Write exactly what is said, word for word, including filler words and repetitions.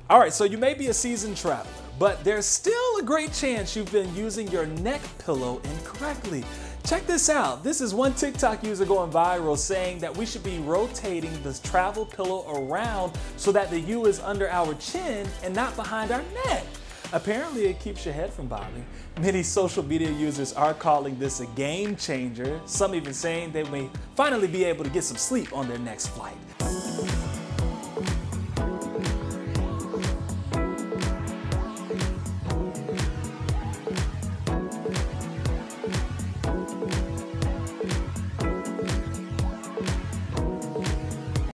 All right, so you may be a seasoned traveler, but there's still a great chance you've been using your neck pillow incorrectly. Check this out. This is one TikTok user going viral saying that we should be rotating this travel pillow around so that the U is under our chin and not behind our neck. Apparently it keeps your head from bobbing. Many social media users are calling this a game changer, some even saying they may finally be able to get some sleep on their next flight.